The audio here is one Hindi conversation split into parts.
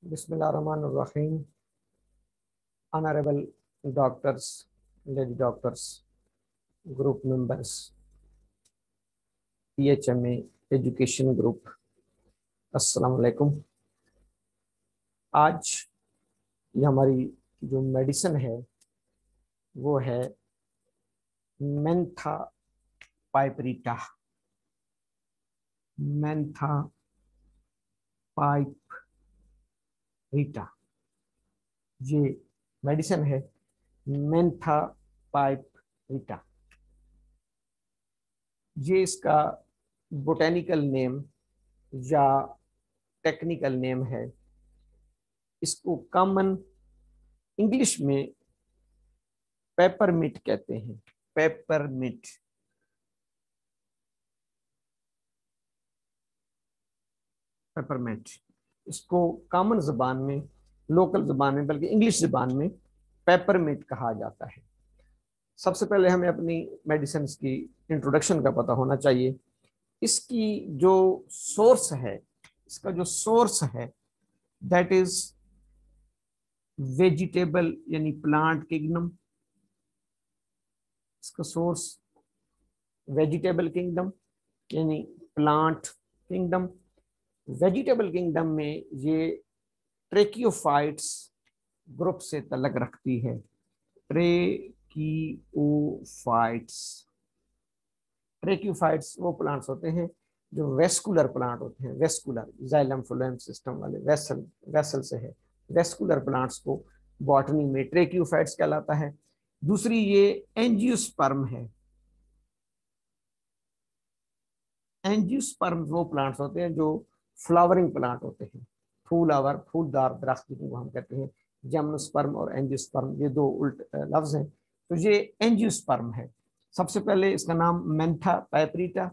Bismillahirrahmanirrahim. Honorable doctors, lady doctors, group members, PHMA education group, अस्सलाम वालेकुम। आज ये हमारी जो मेडिसिन है वो है मेंथा पाइपरिटा। मेंथा पाइपरिटा ये मेडिसिन है, मेंथा पाइपरिटा। ये इसका बोटेनिकल नेम या टेक्निकल नेम है। इसको कॉमन इंग्लिश में पेपरमिंट कहते हैं। पेपरमिंट, पेपरमिंट इसको कॉमन जुबान में, लोकल जुबान में, बल्कि इंग्लिश जुबान में पेपरमिंट कहा जाता है। सबसे पहले हमें अपनी मेडिसिन की इंट्रोडक्शन का पता होना चाहिए। इसकी जो सोर्स है, इसका जो सोर्स है दैट इज वेजिटेबल यानी प्लांट किंगडम। इसका सोर्स वेजिटेबल किंगडम यानी प्लांट किंगडम। वेजिटेबल किंगडम में ये ट्रेकियोफाइट्स ग्रुप से तल्लक रखती है। ट्रेकियोफाइट्स, ट्रेकियोफाइट्स वो प्लांट्स होते हैं जो वेस्कुलर प्लांट होते हैं। वेस्कुलर, जाइलम फ्लोएम सिस्टम वाले, वेसल से है। वेस्कुलर प्लांट्स को बॉटनी में ट्रेकियोफाइट्स कहलाता है। दूसरी ये एंजियोस्पर्म है। एंजियोस्पर्म वो प्लांट्स होते हैं जो फ्लावरिंग प्लांट होते हैं, फूलावर, फूलदार दरख्त जिनको हम कहते हैं। जिम्नोस्पर्म और एंजियोस्पर्म ये दो उल्ट लफ्ज हैं। तो ये एंजियोस्पर्म है। सबसे पहले इसका नाम मेंथा पाइपरिटा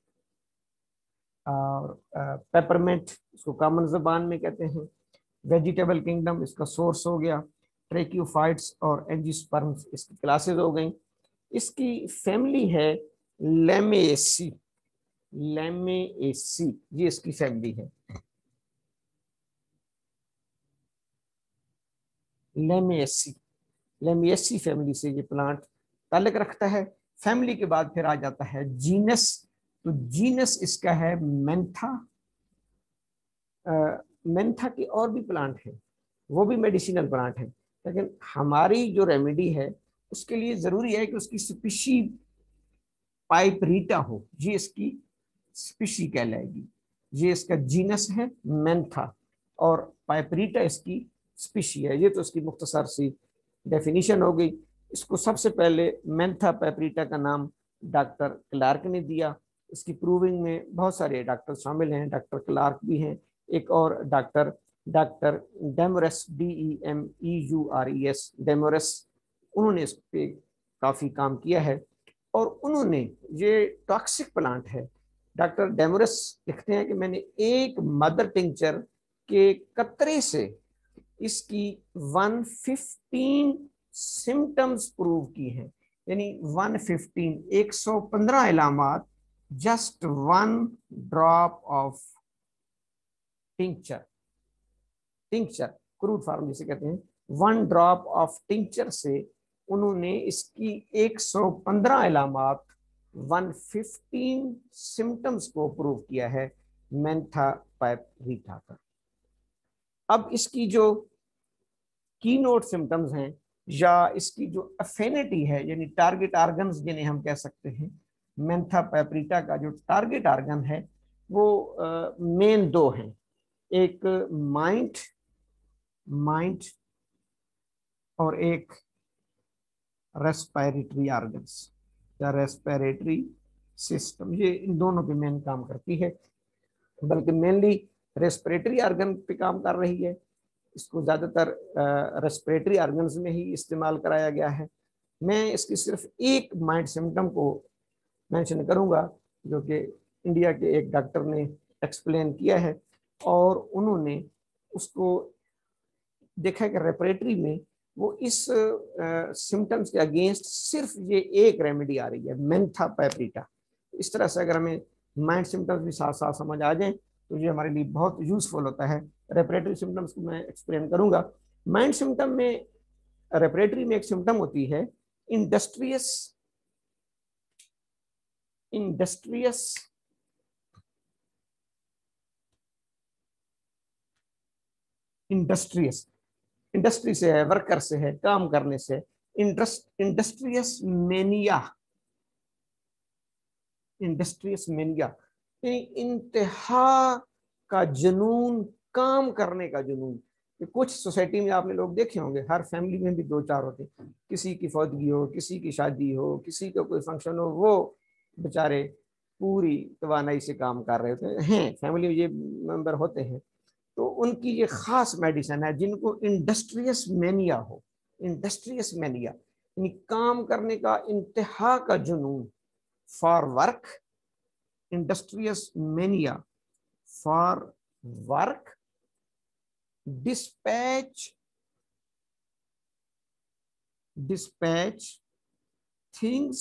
और पेपरमेंट इसको कॉमन जुबान में कहते हैं। वेजिटेबल किंगडम इसका सोर्स हो गया। ट्रेकियोफाइट्स और एंजियोस्पर्म्स इसकी क्लासेस हो गई। इसकी फैमिली है लेमेसी। लेमेसी ये इसकी फैमिली है। लेमेसी, लेमिएसी फैमिली से ये प्लांट ताल्लुक रखता है। फैमिली के बाद फिर आ जाता है जीनस। तो जीनस इसका है मेंथा। मेंथा के और भी प्लांट हैं, वो भी मेडिसिनल प्लांट है, लेकिन हमारी जो रेमेडी है उसके लिए जरूरी है कि उसकी स्पीशी पाइपरिटा हो। ये इसकी स्पीशी कहलाएगी। ये इसका जीनस है मेंथा और पाइपरिटा इसकी स्पीशी है। ये तो इसकी मुख्तसर सी डेफिनेशन हो गई। इसको सबसे पहले मेंथा पाइपरिटा का नाम डॉक्टर क्लार्क ने दिया। इसकी प्रूविंग में बहुत सारे डॉक्टर शामिल हैं। डॉक्टर क्लार्क भी हैं, एक और डॉक्टर डेमोरेस, DEMEURES, डेमोरेस, उन्होंने इस पे काफ़ी काम किया है। और उन्होंने, ये टॉक्सिक प्लांट है। डॉक्टर डेमोरेस लिखते हैं कि मैंने एक मदर टिंचर के कतरे से इसकी 115 सिम्टम्स प्रूव की हैं। यानी 115, 115 इलामात, just one drop of tincture. Tincture crude form जिसे कहते हैं, वन ड्रॉप ऑफ टिंचर से उन्होंने इसकी 115 इलामात, 115 सिम्टम्स को प्रूव किया है मेंथा पाइपरिटा का। अब इसकी जो की नोट सिम्टम्स हैं या इसकी जो अफिनिटी है, यानी टारगेट ऑर्गन्स जिन्हें हम कह सकते हैं, मेंथा पाइपरिटा का जो टारगेट ऑर्गन है वो मेन दो हैं। एक माइंड, माइंड और एक रेस्पिरेटरी ऑर्गन्स या रेस्पिरेटरी सिस्टम। ये इन दोनों पे मेन काम करती है, बल्कि मेनली रेस्पिरेटरी ऑर्गन पे काम कर रही है। इसको ज़्यादातर रेस्पिरेटरी ऑर्गन्स में ही इस्तेमाल कराया गया है। मैं इसकी सिर्फ एक माइंड सिम्टम को मेंशन करूंगा जो कि इंडिया के एक डॉक्टर ने एक्सप्लेन किया है, और उन्होंने उसको देखा कि रेस्पिरेटरी में वो इस सिम्टम्स के अगेंस्ट सिर्फ ये एक रेमेडी आ रही है, मेंथा पाइपरिटा। इस तरह से अगर हमें माइंड सिम्टम्स भी साथ साथ समझ आ जाएं तो ये हमारे लिए बहुत यूजफुल होता है रेस्पिरेटरी सिम्टम्स को मैं एक्सप्लेन करूंगा। माइंड सिम्टम में, रेस्पिरेटरी में एक सिम्टम होती है इंडस्ट्रियस इंडस्ट्रियस इंडस्ट्रियस इंडस्ट्री से है, वर्कर से है, काम करने से। इंडस्ट्रियस मेनिया, इंडस्ट्रियस मेनिया यानी इंतहा का जुनून, काम करने का जुनून। कुछ सोसाइटी में आपने लोग देखे होंगे, हर फैमिली में भी दो चार होते हैं, किसी की फौतगी हो, किसी की शादी हो, किसी का कोई फंक्शन हो, वो बेचारे पूरी तवानाई से काम कर रहे होते हैं। फैमिली में ये मेंबर होते हैं, तो उनकी ये खास मेडिसिन है जिनको इंडस्ट्रियस मेनिया हो। इंडस्ट्रियस मेनिया यानी काम करने का इंतहा का जुनून, for work. Industrious mania for work, dispatch things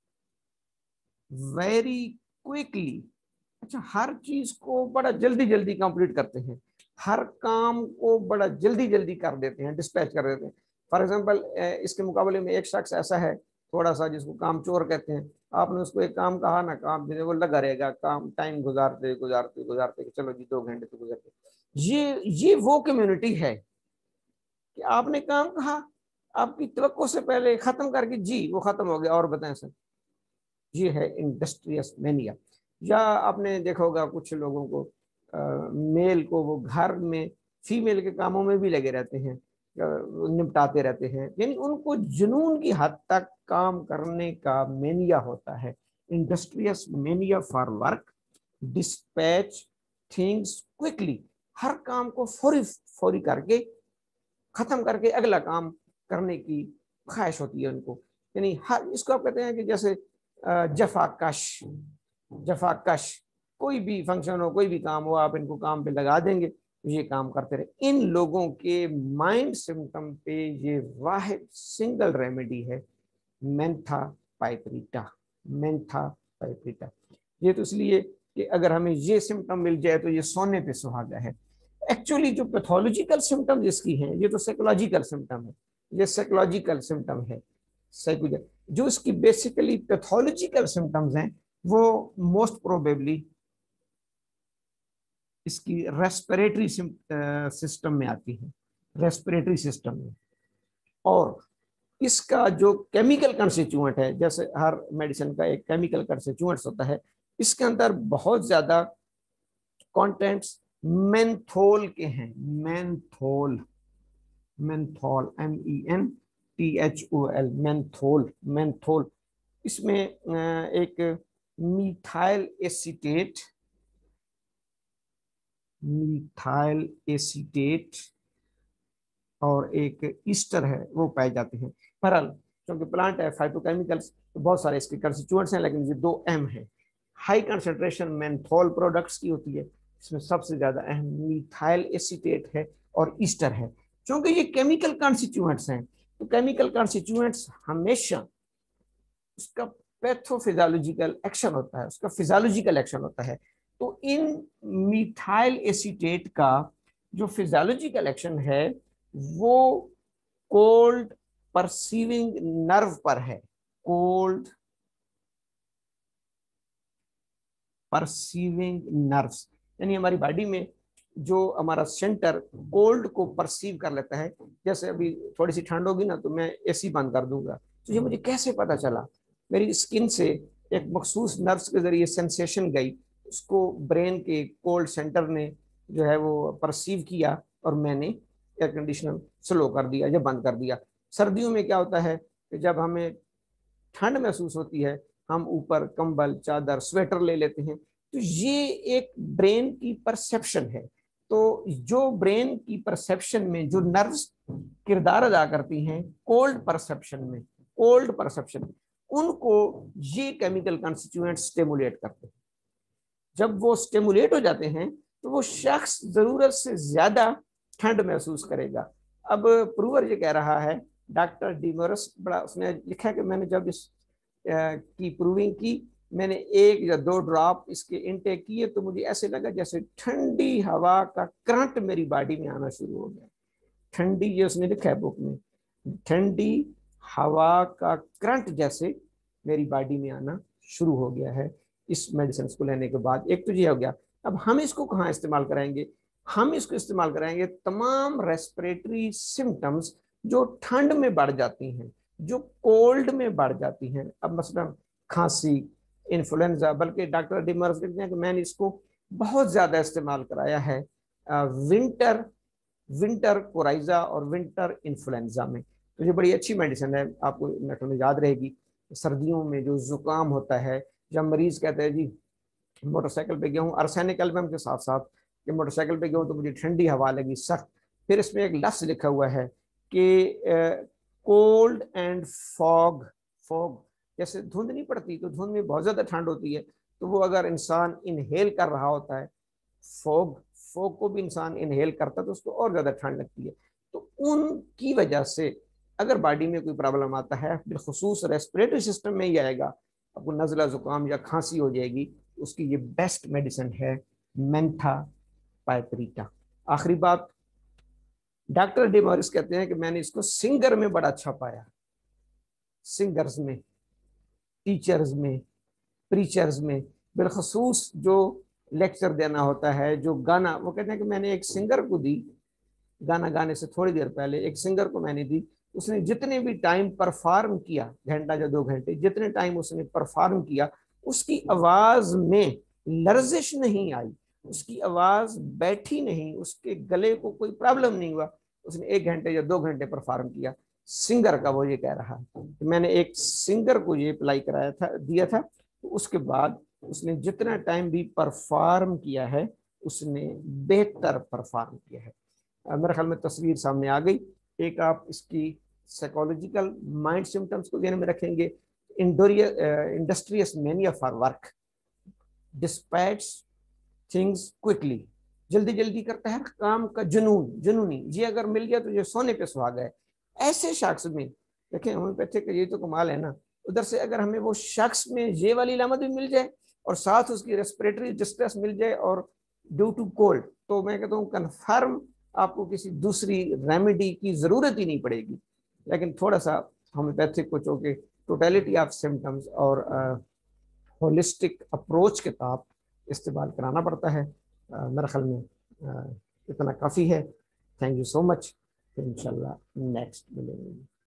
very quickly। अच्छा, हर चीज को बड़ा जल्दी जल्दी कंप्लीट करते हैं, हर काम को बड़ा जल्दी जल्दी कर देते हैं, डिस्पैच कर देते हैं। फॉर एग्जांपल, इसके मुकाबले में एक शख्स ऐसा है थोड़ा सा, जिसको काम चोर कहते हैं। आपने उसको एक काम कहा ना, काम देने वो लगा रहेगा, काम टाइम गुजारते गुजारते गुजारते चलो जी 2 घंटे तो गुजर गए। ये वो कम्युनिटी है कि आपने काम कहा, आपकी तवक्को से पहले खत्म करके जी वो खत्म हो गया, और बताएं सर। ये है इंडस्ट्रियस मेनिया। या आपने देखा होगा कुछ लोगों को, मेल को, वो घर में फीमेल के कामों में भी लगे रहते हैं, निपटाते रहते हैं, यानी उनको जुनून की हद तक काम करने का मेनिया होता है। Industrious mania for work, dispatch things quickly, हर काम को फौरी फौरी करके खत्म करके अगला काम करने की ख्वाहिश होती है उनको। यानी हर, इसको आप कहते हैं कि जैसे जफाकश, जफाकश, कोई भी फंक्शन हो, कोई भी काम हो, आप इनको काम पे लगा देंगे, ये काम करते रहे। इन लोगों के माइंड सिम्टम पे ये वाहिद सिंगल रेमेडी है, मेंथा पाइपरिटा। मेंथा पाइपरिटा, ये तो इसलिए कि अगर हमें ये सिम्टम मिल जाए तो ये सोने पे सुहागा है। एक्चुअली जो पैथोलॉजिकल सिम्टम जिसकी हैं, ये तो साइकोलॉजिकल सिम्टम है, ये साइकोलॉजिकल सिम्टम है। जो इसकी बेसिकली पैथोलॉजिकल सिम्टम्स हैं, वो मोस्ट प्रोबेबली इसकी रेस्पिरेटरी सिस्टम में आती है, रेस्पिरेटरी सिस्टम में। और इसका जो केमिकल कंस्टिट्यूएंट है, जैसे हर मेडिसिन का एक केमिकल कंस्टिट्यूएंट्स होता है, इसके अंदर बहुत ज्यादा कंटेंट्स मेंथोल के हैं। Menthol, menthol, MENTHOL, menthol, menthol. इसमें एक मिथाइल एसीटेट, मिथाइल एसीटेट और एक ईस्टर है, वो पाए जाते हैं। बहरहाल, क्योंकि प्लांट है, फाइटोकेमिकल्स, तो बहुत सारे इसके कंस्टिट्यूएंट्स हैं, लेकिन ये 2 है। हाई कंसंट्रेशन मेंथोल प्रोडक्ट्स की होती है, इसमें सबसे ज्यादा अहम मिथाइल एसीटेट है और ईस्टर है। क्योंकि ये केमिकल कॉन्स्टिट्यूएंट्स हैं, तो केमिकल कॉन्स्टिट्यूएंट्स हमेशा उसका पैथोफिजियोलॉजिकल एक्शन होता है, उसका फिजियोलॉजिकल एक्शन होता है। तो इन मिथाइल एसीटेट का जो फिजियोलॉजिकल एक्शन है, वो कोल्ड परसीविंग नर्व पर है। कोल्ड परसीविंग नर्व्स, यानी हमारी बॉडी में जो हमारा सेंटर कोल्ड को परसीव कर लेता है। जैसे अभी थोड़ी सी ठंड होगी ना, तो मैं एसी बंद कर दूंगा, तो ये मुझे कैसे पता चला? मेरी स्किन से एक मखसूस नर्व्स के जरिए सेंसेशन गई, उसको ब्रेन के कोल्ड सेंटर ने जो है वो परसीव किया, और मैंने एयर कंडीशनर स्लो कर दिया या बंद कर दिया। सर्दियों में क्या होता है कि जब हमें ठंड महसूस होती है, हम ऊपर कंबल, चादर, स्वेटर ले लेते हैं। तो ये एक ब्रेन की परसेप्शन है। तो जो ब्रेन की परसेप्शन में जो नर्व्स किरदार अदा करती हैं कोल्ड परसेप्शन में, कोल्ड परसेप्शन, उनको ये केमिकल कंस्टिट्यूएंट स्टिमुलेट करते हैं। जब वो स्टिमुलेट हो जाते हैं, तो वो शख्स जरूरत से ज्यादा ठंड महसूस करेगा। अब प्रूवर ये कह रहा है, डॉक्टर डिमोरस, बड़ा उसने लिखा कि मैंने जब इस की प्रूविंग की, मैंने 1 या 2 ड्रॉप इसके इनटेक किए तो मुझे ऐसे लगा जैसे ठंडी हवा का करंट मेरी बॉडी में आना शुरू हो गया। ठंडी, ये उसने लिखा है बुक में, ठंडी हवा का करंट जैसे मेरी बॉडी में आना शुरू हो गया है इस मेडिसिन को लेने के बाद। एक तो ये हो गया। अब हम इसको कहाँ इस्तेमाल कराएंगे? हम इसको इस्तेमाल कराएंगे तमाम रेस्पिरेटरी सिम्टम्स जो ठंड में बढ़ जाती हैं, जो कोल्ड में बढ़ जाती हैं। अब मसलन खांसी, इन्फ्लुएंजा, बल्कि डॉक्टर डिमर्स लिखते हैं कि मैंने इसको बहुत ज्यादा इस्तेमाल कराया है विंटर विंटर कोराइजा और विंटर इन्फ्लुएंजा में। तो ये बड़ी अच्छी मेडिसिन है, आपको नेट में याद रहेगी। सर्दियों में जो जुकाम होता है, जब मरीज कहते हैं जी मोटरसाइकिल पे गया हूँ, आर्सेनिक एल्बम के साथ साथ कि मोटरसाइकिल पे गया हूँ तो मुझे ठंडी हवा लगी सख्त। फिर इसमें एक लफ्ज लिखा हुआ है कि कोल्ड एंड फॉग। फॉग जैसे धुंध नहीं पड़ती तो धुंध में बहुत ज्यादा ठंड होती है, तो वो अगर इंसान इनहेल कर रहा होता है फॉग, फॉग को भी इंसान इनहेल करता है तो उसको और ज्यादा ठंड लगती है। तो उनकी वजह से अगर बॉडी में कोई प्रॉब्लम आता है, बिलखुसूस रेस्पिरेटरी सिस्टम में ही आएगा, आपको नज़ला जुकाम या खांसी हो जाएगी, उसकी ये बेस्ट मेडिसिन है मेंथा पाइपरिटा। आखिरी बात, डॉक्टर डिमोरिस कहते हैं कि मैंने इसको सिंगर में बड़ा अच्छा पाया, सिंगर्स में, टीचर्स में, प्रीचर्स में, बिलखसूस जो लेक्चर देना होता है, जो गाना, वो कहते हैं कि मैंने एक सिंगर को दी, गाना गाने से थोड़ी देर पहले एक सिंगर को मैंने दी, उसने जितने भी टाइम परफॉर्म किया, घंटा या 2 घंटे, जितने टाइम उसने परफॉर्म किया, उसकी आवाज में लर्जिश नहीं आई, उसकी आवाज बैठी नहीं, उसके गले को कोई प्रॉब्लम नहीं हुआ। उसने 1 घंटे या 2 घंटे परफॉर्म किया। सिंगर का वो ये कह रहा है कि मैंने एक सिंगर को ये अप्लाई कराया था, दिया था, तो उसके बाद उसने जितना टाइम भी परफॉर्म किया है उसने बेहतर परफॉर्म किया है। मेरे ख्याल में तस्वीर सामने आ गई। एक आप इसकी साइकोलॉजिकल माइंड सिम्टम्स को ध्यान में रखेंगे। Industrious mania for work, dispatch things quickly, जल्दी जल्दी करता है काम का जुनून, जुनूनी, ये अगर मिल गया तो ये सोने पे सुहागा है। ऐसे शख्स में देखें होम्योपैथिक का ये तो कमाल है ना, उधर से अगर हमें वो शख्स में ये वाली लामत भी मिल जाए और साथ उसकी रेस्पिरेटरी डिस्ट्रेस मिल जाए और ड्यू टू कोल्ड, तो मैं कहता हूँ कन्फर्म आपको किसी दूसरी रेमेडी की जरूरत ही नहीं पड़ेगी। लेकिन थोड़ा सा होम्योपैथिक को चूंकि टोटलिटी ऑफ सिम्टम्स और होलिस्टिक अप्रोच के साथ इस्तेमाल कराना पड़ता है। मेरे ख्याल में इतना काफ़ी है। Thank you so much. इंशाल्लाह नेक्स्ट मिलेंगे।